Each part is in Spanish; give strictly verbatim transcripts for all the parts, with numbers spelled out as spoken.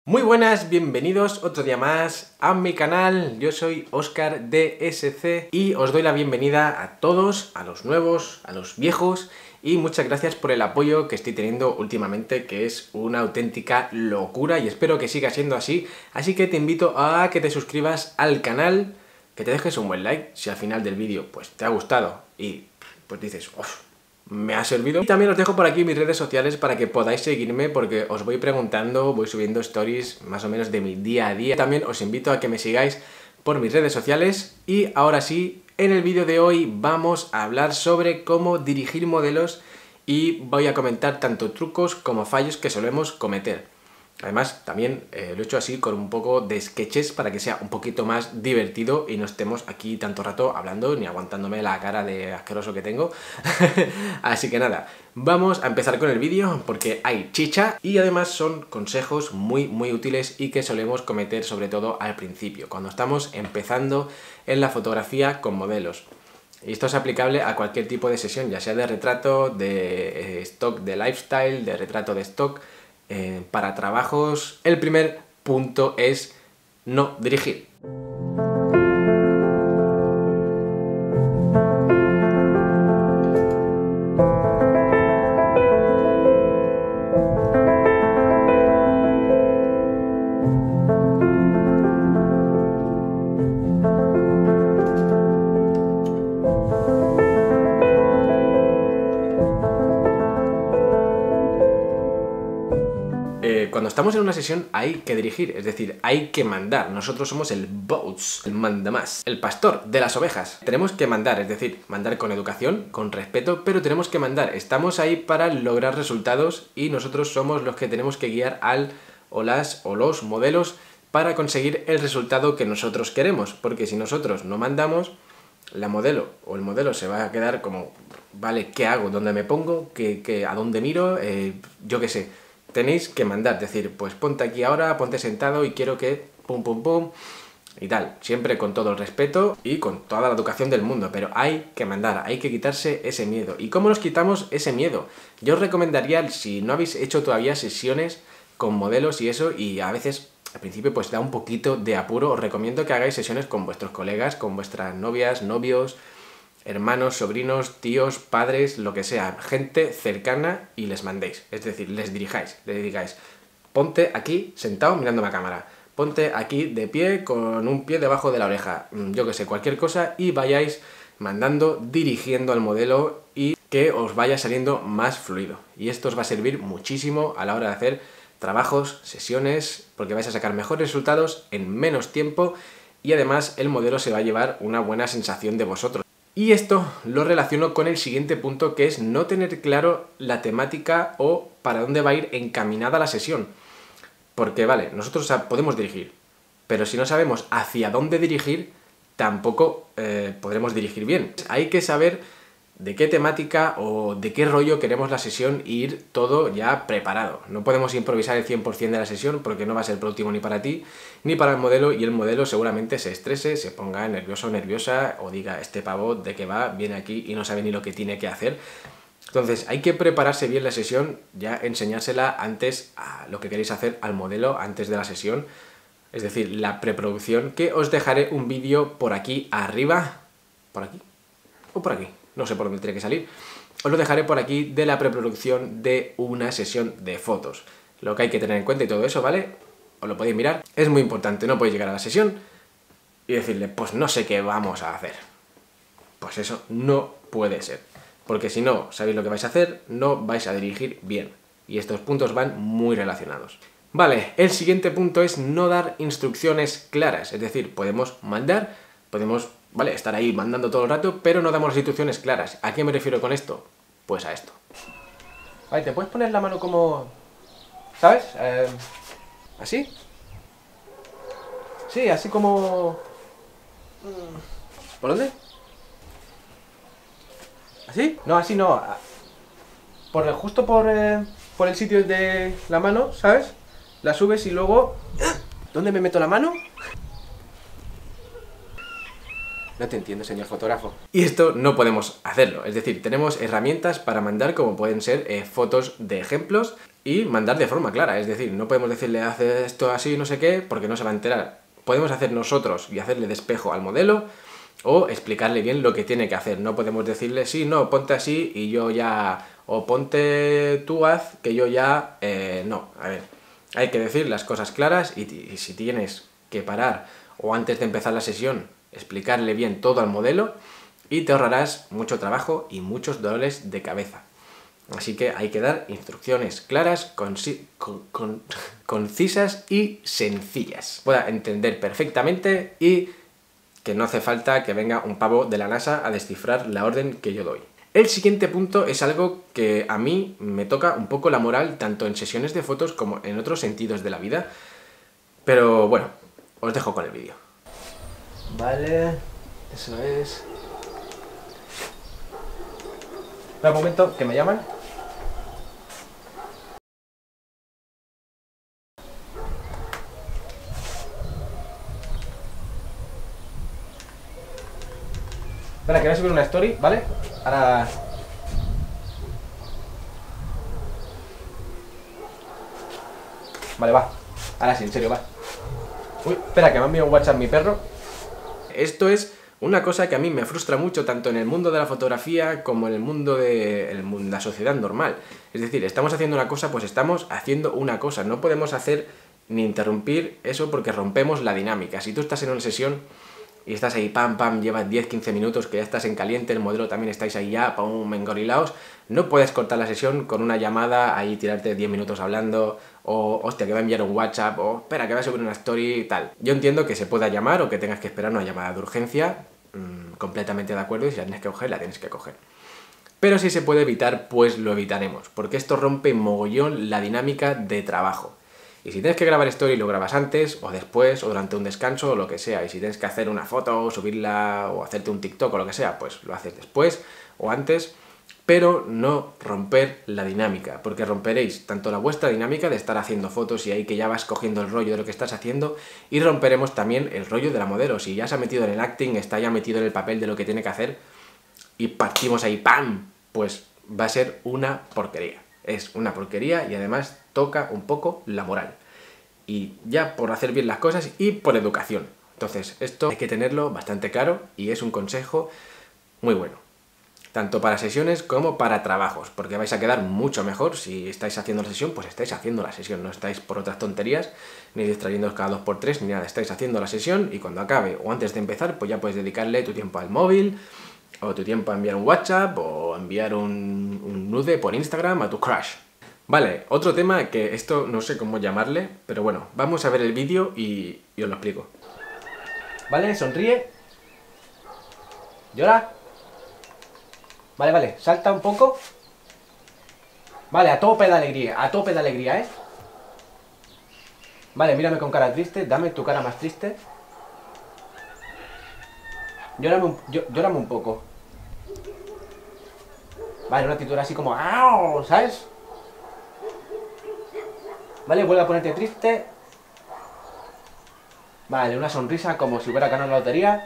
Muy buenas, bienvenidos otro día más a mi canal. Yo soy Oscar D S C y os doy la bienvenida a todos, a los nuevos, a los viejos, y muchas gracias por el apoyo que estoy teniendo últimamente, que es una auténtica locura y espero que siga siendo así. Así que te invito a que te suscribas al canal, que te dejes un buen like si al final del vídeo pues te ha gustado y pues dices, uff, me ha servido. Y también os dejo por aquí mis redes sociales para que podáis seguirme, porque os voy preguntando, voy subiendo stories más o menos de mi día a día. También os invito a que me sigáis por mis redes sociales. Y ahora sí, en el vídeo de hoy vamos a hablar sobre cómo dirigir modelos y voy a comentar tanto trucos como fallos que solemos cometer. Además, también eh, lo he hecho así con un poco de sketches para que sea un poquito más divertido y no estemos aquí tanto rato hablando ni aguantándome la cara de asqueroso que tengo. Así que nada, vamos a empezar con el vídeo porque hay chicha y además son consejos muy muy útiles y que solemos cometer sobre todo al principio, cuando estamos empezando en la fotografía con modelos. Y esto es aplicable a cualquier tipo de sesión, ya sea de retrato, de eh, stock, de lifestyle, de retrato de stock. Eh, para trabajos, el primer punto es no dirigir. Cuando estamos en una sesión hay que dirigir, es decir, hay que mandar. Nosotros somos el boss, el mandamás, el pastor de las ovejas. Tenemos que mandar, es decir, mandar con educación, con respeto, pero tenemos que mandar. Estamos ahí para lograr resultados y nosotros somos los que tenemos que guiar al o las o los modelos para conseguir el resultado que nosotros queremos. Porque si nosotros no mandamos, la modelo o el modelo se va a quedar como, vale, ¿qué hago? ¿Dónde me pongo? ¿Qué, qué, ¿A dónde miro? Eh, yo qué sé. Tenéis que mandar, decir, pues ponte aquí ahora, ponte sentado y quiero que pum pum pum y tal, siempre con todo el respeto y con toda la educación del mundo, pero hay que mandar, hay que quitarse ese miedo. ¿Y cómo nos quitamos ese miedo? Yo os recomendaría, si no habéis hecho todavía sesiones con modelos y eso, y a veces al principio pues da un poquito de apuro, os recomiendo que hagáis sesiones con vuestros colegas, con vuestras novias, novios, hermanos, sobrinos, tíos, padres, lo que sea, gente cercana, y les mandéis, es decir, les dirijáis, les digáis, ponte aquí sentado mirándome a cámara, ponte aquí de pie con un pie debajo de la oreja, yo que sé, cualquier cosa, y vayáis mandando, dirigiendo al modelo y que os vaya saliendo más fluido. Y esto os va a servir muchísimo a la hora de hacer trabajos, sesiones, porque vais a sacar mejores resultados en menos tiempo y además el modelo se va a llevar una buena sensación de vosotros. Y esto lo relaciono con el siguiente punto, que es no tener claro la temática o para dónde va a ir encaminada la sesión. Porque vale, nosotros podemos dirigir, pero si no sabemos hacia dónde dirigir, tampoco eh, podremos dirigir bien. Hay que saber de qué temática o de qué rollo queremos la sesión e ir todo ya preparado. No podemos improvisar el cien por cien de la sesión porque no va a ser productivo ni para ti ni para el modelo, y el modelo seguramente se estrese, se ponga nervioso o nerviosa o diga, este pavo de qué va, viene aquí y no sabe ni lo que tiene que hacer. Entonces hay que prepararse bien la sesión, ya enseñársela antes a lo que queréis hacer al modelo antes de la sesión, es decir, la preproducción, que os dejaré un vídeo por aquí arriba, por aquí o por aquí. No sé por dónde tiene que salir. Os lo dejaré por aquí, de la preproducción de una sesión de fotos. Lo que hay que tener en cuenta y todo eso, ¿vale? Os lo podéis mirar. Es muy importante, no podéis llegar a la sesión y decirle, pues no sé qué vamos a hacer. Pues eso no puede ser. Porque si no sabéis lo que vais a hacer, no vais a dirigir bien. Y estos puntos van muy relacionados. Vale, el siguiente punto es no dar instrucciones claras. Es decir, podemos mandar, podemos... Vale, estar ahí mandando todo el rato, pero no damos las instrucciones claras. ¿A qué me refiero con esto? Pues a esto. Vale, ¿te puedes poner la mano como... ¿sabes? Eh, ¿Así? Sí, así como... ¿Por dónde? ¿Así? No, así no. Por el, justo por, eh, por el sitio de la mano, ¿sabes? La subes y luego... ¿Dónde me meto la mano? No te entiendo, señor fotógrafo. Y esto no podemos hacerlo, es decir, tenemos herramientas para mandar como pueden ser eh, fotos de ejemplos y mandar de forma clara, es decir, no podemos decirle haz esto así, no sé qué, porque no se va a enterar. Podemos hacer nosotros y hacerle de espejo al modelo o explicarle bien lo que tiene que hacer. No podemos decirle, sí, no, ponte así y yo ya... o ponte tú haz que yo ya... Eh, no, a ver, hay que decir las cosas claras y, y si tienes que parar o antes de empezar la sesión explicarle bien todo al modelo y te ahorrarás mucho trabajo y muchos dolores de cabeza. Así que hay que dar instrucciones claras, conci con, con, concisas y sencillas. Pueda entender perfectamente y que no hace falta que venga un pavo de la NASA a descifrar la orden que yo doy. El siguiente punto es algo que a mí me toca un poco la moral, tanto en sesiones de fotos como en otros sentidos de la vida. Pero bueno, os dejo con el vídeo. Vale, eso es... Espera un momento, que me llaman. Espera, que voy a subir una story, ¿vale? Ahora... Vale, va. Ahora sí, en serio, va. Uy, espera, que me ha enviado un WhatsApp mi perro. Esto es una cosa que a mí me frustra mucho, tanto en el mundo de la fotografía como en el mundo de el, la sociedad normal. Es decir, estamos haciendo una cosa, pues estamos haciendo una cosa. No podemos hacer ni interrumpir eso porque rompemos la dinámica. Si tú estás en una sesión y estás ahí, pam, pam, llevas diez quince minutos, que ya estás en caliente, el modelo también estáis ahí ya, pum, engorilaos, no puedes cortar la sesión con una llamada, ahí tirarte diez minutos hablando, o hostia, que va a enviar un WhatsApp, o espera, que va a subir una story y tal. Yo entiendo que se pueda llamar o que tengas que esperar una llamada de urgencia, mmm, completamente de acuerdo, y si la tienes que coger, la tienes que coger. Pero si se puede evitar, pues lo evitaremos, porque esto rompe mogollón la dinámica de trabajo. Y si tienes que grabar story, lo grabas antes, o después, o durante un descanso, o lo que sea. Y si tienes que hacer una foto, o subirla, o hacerte un TikTok, o lo que sea, pues lo haces después o antes, pero no romper la dinámica, porque romperéis tanto la vuestra dinámica de estar haciendo fotos y ahí que ya vas cogiendo el rollo de lo que estás haciendo, y romperemos también el rollo de la modelo. Si ya se ha metido en el acting, está ya metido en el papel de lo que tiene que hacer, y partimos ahí, ¡pam!, pues va a ser una porquería. Es una porquería y además toca un poco la moral. Y ya por hacer bien las cosas y por educación. Entonces, esto hay que tenerlo bastante claro y es un consejo muy bueno. Tanto para sesiones como para trabajos, porque vais a quedar mucho mejor si estáis haciendo la sesión, pues estáis haciendo la sesión, no estáis por otras tonterías, ni distrayéndoos cada dos por tres, ni nada, estáis haciendo la sesión y cuando acabe o antes de empezar, pues ya puedes dedicarle tu tiempo al móvil, o tu tiempo a enviar un WhatsApp, o enviar un, un nude por Instagram a tu crush. Vale, otro tema que esto no sé cómo llamarle, pero bueno, vamos a ver el vídeo y, y os lo explico. Vale, sonríe. Llora. Vale, vale, salta un poco. Vale, a tope de alegría, a tope de alegría, ¿eh? Vale, mírame con cara triste, dame tu cara más triste. Llórame un, llórame un poco. Vale, una actitud así como ¡au! ¿Sabes? Vale, vuelve a ponerte triste. Vale, una sonrisa como si hubiera ganado la lotería.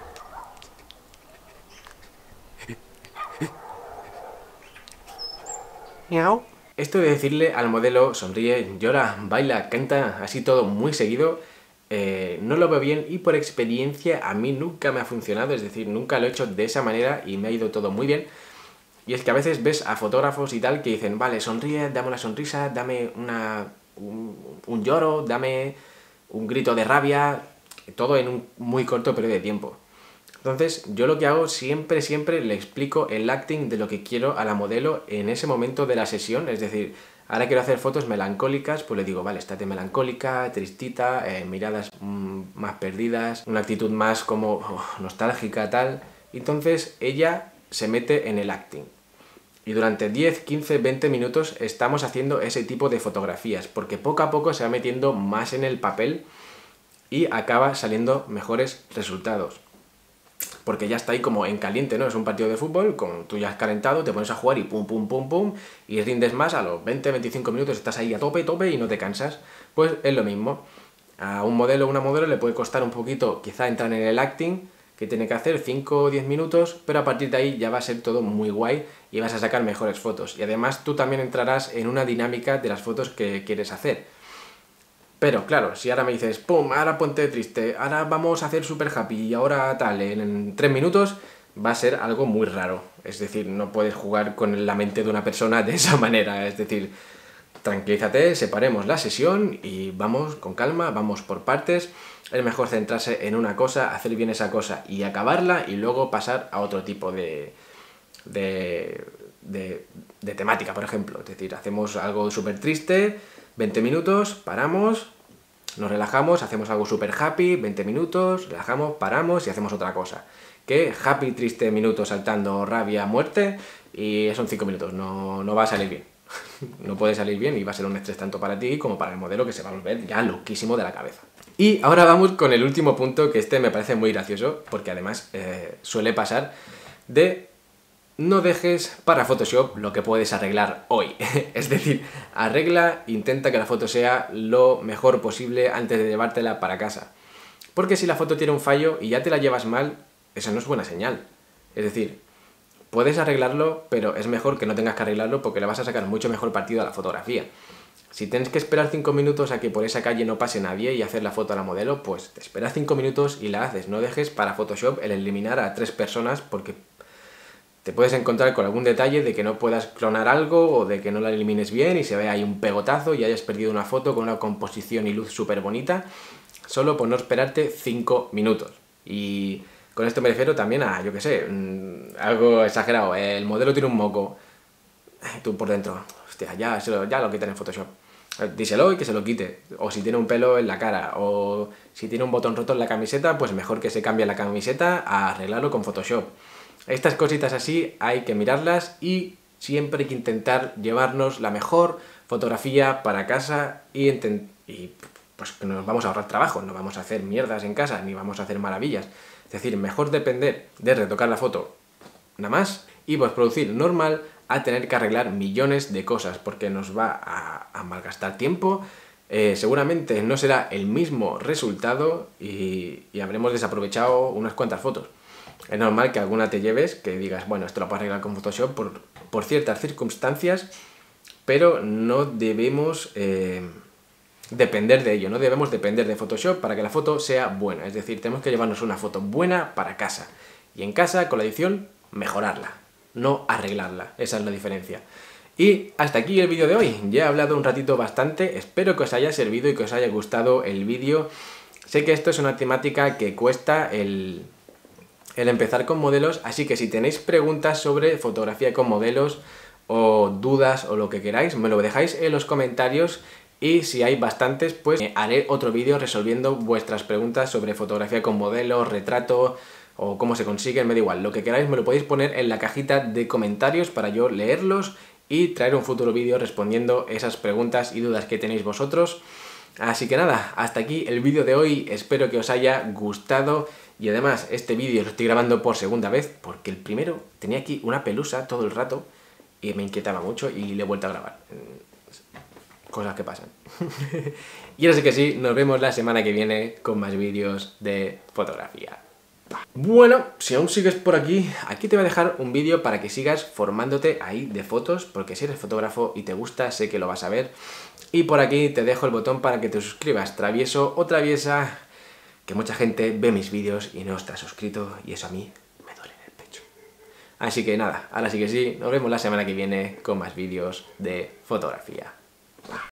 Miau. Esto de decirle al modelo sonríe, llora, baila, canta, así todo muy seguido, eh, no lo veo bien y por experiencia a mí nunca me ha funcionado, es decir, nunca lo he hecho de esa manera y me ha ido todo muy bien. Y es que a veces ves a fotógrafos y tal que dicen, vale, sonríe, dame una sonrisa, dame una, un, un lloro, dame un grito de rabia, todo en un muy corto periodo de tiempo. Entonces, yo lo que hago siempre, siempre le explico el acting de lo que quiero a la modelo en ese momento de la sesión, es decir, ahora quiero hacer fotos melancólicas, pues le digo, vale, estate melancólica, tristita, eh, miradas mmm, más perdidas, una actitud más como oh, nostálgica, tal. Entonces, ella se mete en el acting. Y durante diez, quince, veinte minutos estamos haciendo ese tipo de fotografías, porque poco a poco se va metiendo más en el papel y acaba saliendo mejores resultados. Porque ya está ahí como en caliente, ¿no? Es un partido de fútbol, con, tú ya has calentado, te pones a jugar y pum, pum, pum, pum, y rindes más a los veinte, veinticinco minutos, estás ahí a tope, tope y no te cansas. Pues es lo mismo. A un modelo o una modelo le puede costar un poquito quizá entrar en el acting, que tiene que hacer cinco o diez minutos, pero a partir de ahí ya va a ser todo muy guay y vas a sacar mejores fotos. Y además tú también entrarás en una dinámica de las fotos que quieres hacer. Pero claro, si ahora me dices, pum, ahora ponte triste, ahora vamos a hacer super happy y ahora tal, en tres minutos, va a ser algo muy raro. Es decir, no puedes jugar con la mente de una persona de esa manera. Es decir, tranquilízate, separemos la sesión y vamos con calma, vamos por partes. Es mejor centrarse en una cosa, hacer bien esa cosa y acabarla y luego pasar a otro tipo de, de, de, de temática, por ejemplo. Es decir, hacemos algo súper triste, veinte minutos, paramos, nos relajamos, hacemos algo súper happy, veinte minutos, relajamos, paramos y hacemos otra cosa. Que happy, triste, minutos, saltando, rabia, muerte y son cinco minutos, no, no va a salir bien. No puede salir bien y va a ser un estrés tanto para ti como para el modelo, que se va a volver ya loquísimo de la cabeza. Y ahora vamos con el último punto, que este me parece muy gracioso, porque además eh, suele pasar de no dejes para Photoshop lo que puedes arreglar hoy. Es decir, arregla, intenta que la foto sea lo mejor posible antes de llevártela para casa. Porque si la foto tiene un fallo y ya te la llevas mal, eso no es buena señal. Es decir, puedes arreglarlo, pero es mejor que no tengas que arreglarlo porque le vas a sacar mucho mejor partido a la fotografía. Si tienes que esperar cinco minutos a que por esa calle no pase nadie y hacer la foto a la modelo, pues te esperas cinco minutos y la haces. No dejes para Photoshop el eliminar a tres personas porque te puedes encontrar con algún detalle de que no puedas clonar algo o de que no la elimines bien y se vea ahí un pegotazo y hayas perdido una foto con una composición y luz súper bonita solo por no esperarte cinco minutos. Y con esto me refiero también a, yo qué sé, algo exagerado. El modelo tiene un moco. Tú por dentro, hostia, ya, ya lo quitan en Photoshop. Díselo y que se lo quite. O si tiene un pelo en la cara, o si tiene un botón roto en la camiseta, pues mejor que se cambie la camiseta a arreglarlo con Photoshop. Estas cositas así hay que mirarlas y siempre hay que intentar llevarnos la mejor fotografía para casa y, y pues que nos vamos a ahorrar trabajo, no vamos a hacer mierdas en casa, ni vamos a hacer maravillas. Es decir, mejor depender de retocar la foto nada más y pues producir normal a tener que arreglar millones de cosas porque nos va a, a malgastar tiempo, eh, seguramente no será el mismo resultado y, y habremos desaprovechado unas cuantas fotos. Es normal que alguna te lleves, que digas, bueno, esto lo puedo arreglar con Photoshop por, por ciertas circunstancias, pero no debemos eh, depender de ello, no debemos depender de Photoshop para que la foto sea buena. Es decir, tenemos que llevarnos una foto buena para casa y en casa, con la edición, mejorarla, no arreglarla. Esa es la diferencia. Y hasta aquí el vídeo de hoy. Ya he hablado un ratito bastante, espero que os haya servido y que os haya gustado el vídeo. Sé que esto es una temática que cuesta el, el empezar con modelos, así que si tenéis preguntas sobre fotografía con modelos o dudas o lo que queráis, me lo dejáis en los comentarios y si hay bastantes, pues haré otro vídeo resolviendo vuestras preguntas sobre fotografía con modelos, retrato o cómo se consiguen, me da igual. Lo que queráis me lo podéis poner en la cajita de comentarios para yo leerlos y traer un futuro vídeo respondiendo esas preguntas y dudas que tenéis vosotros. Así que nada, hasta aquí el vídeo de hoy, espero que os haya gustado y además este vídeo lo estoy grabando por segunda vez porque el primero tenía aquí una pelusa todo el rato y me inquietaba mucho y le he vuelto a grabar. Cosas que pasan. Y ahora sí que sí, nos vemos la semana que viene con más vídeos de fotografía. Bueno, si aún sigues por aquí, aquí te voy a dejar un vídeo para que sigas formándote ahí de fotos, porque si eres fotógrafo y te gusta, sé que lo vas a ver. Y por aquí te dejo el botón para que te suscribas, travieso o traviesa, que mucha gente ve mis vídeos y no está suscrito y eso a mí me duele en el pecho. Así que nada, ahora sí que sí, nos vemos la semana que viene con más vídeos de fotografía.